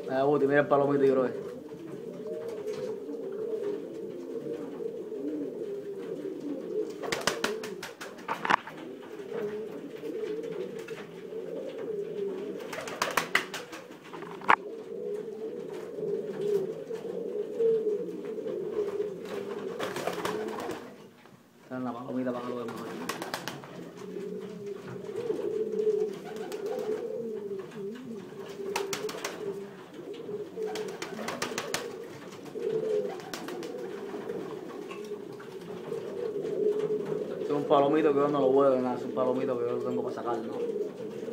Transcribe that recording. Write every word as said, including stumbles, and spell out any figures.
Mira, Guti, mira el palomito y bro. Esta es la palomita para que lo vemos. Es un palomito que yo no lo vuelvo, nada, es un palomito que yo lo tengo para sacar, ¿no?